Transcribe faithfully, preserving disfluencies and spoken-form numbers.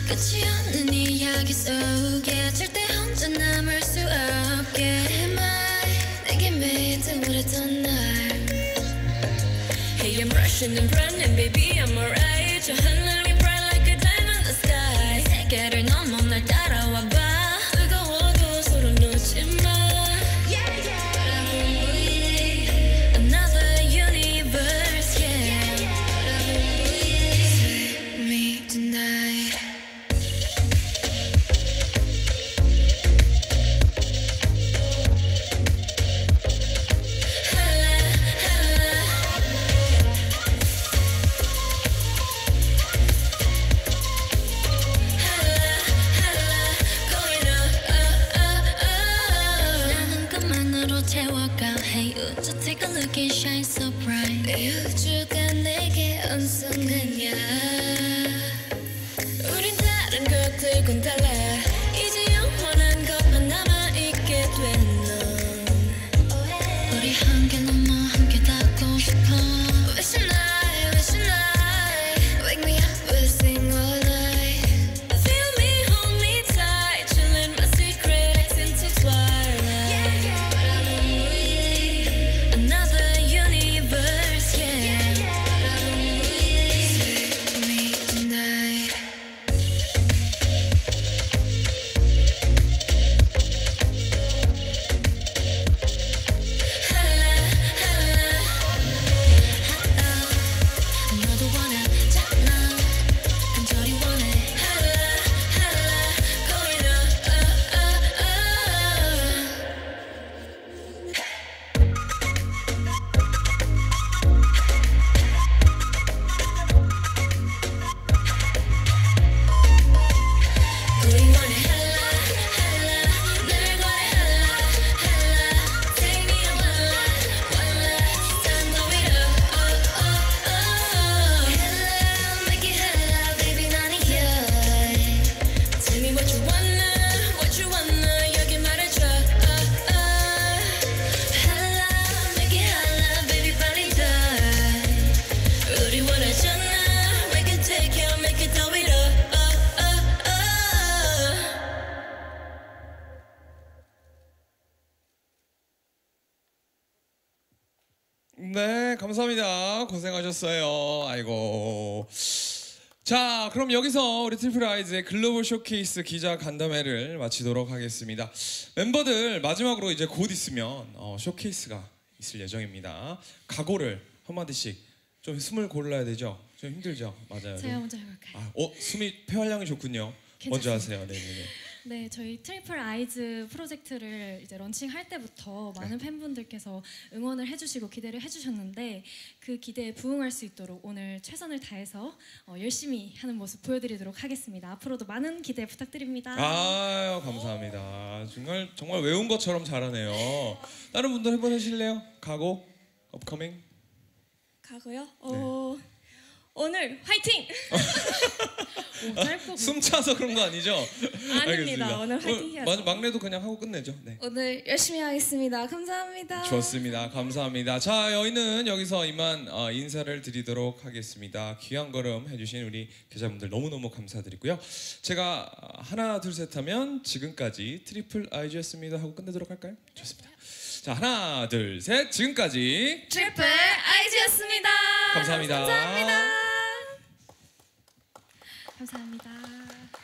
끝이 없는 이야기 속에 절대 혼자 남을 수 없게 내게 매일 등울했던 날 Hey, I'm rushing and running, baby, I'm alright. 저 하늘이 bright like a diamond in the sky. 세계를 넘어 날 따라와 봐. 뜨거워도 서로 놓지 마. Yeah, yeah. But I won't leave another universe, yeah. But I won't leave. Save me tonight. Hey, just take a look and shine so bright. 내 우주가 내게 온순하냐. 우린 다른 것들과는 달라. 이제 영원한 것만 남아있게 된 넌. 우리 한계 넘어 함께 닿고 싶어. Wish a night, wish a night. Wake me up, we'll sing all night. Feel me, hold me tight. Chillin' my secret, X into twilight. 네, 감사합니다. 고생하셨어요. 아이고. 자, 그럼 여기서 우리 트리플 아이즈의 글로벌 쇼케이스 기자 간담회를 마치도록 하겠습니다. 멤버들 마지막으로 이제 곧 있으면 어, 쇼케이스가 있을 예정입니다. 각오를 한마디씩. 좀 숨을 골라야 되죠? 좀 힘들죠? 맞아요. 제가 먼저 해볼까요? 아, 어, 숨이 폐활량이 좋군요. 괜찮습니다. 먼저 하세요. 네, 네, 네. 네, 저희 트리플 아이즈 프로젝트를 이제 런칭할 때부터 많은 네. 팬분들께서 응원을 해주시고 기대를 해주셨는데 그 기대에 부응할 수 있도록 오늘 최선을 다해서 어, 열심히 하는 모습 보여드리도록 하겠습니다. 앞으로도 많은 기대 부탁드립니다. 아유, 감사합니다. 정말 정말 외운 것처럼 잘하네요. 다른 분들 한번 해주실래요? 각오, 업커밍. 가고요. 어, 오늘 화이팅! 오, 짧고 숨 차서 그런 거 아니죠? 아닙니다. 알겠습니다. 오늘 화이팅 해야죠. 마, 막내도 그냥 하고 끝내죠. 네. 오늘 열심히 하겠습니다. 감사합니다. 좋습니다. 감사합니다. 자, 저희는 여기서 이만 어, 인사를 드리도록 하겠습니다. 귀한 걸음 해주신 우리 계좌분들 너무너무 감사드리고요. 제가 하나 둘 셋 하면 지금까지 트리플 아이즈였습니다 하고 끝내도록 할까요? 좋습니다. 자, 하나 둘 셋 지금까지 트리플 아이즈였습니다. 감사합니다. 감사합니다. 감사합니다.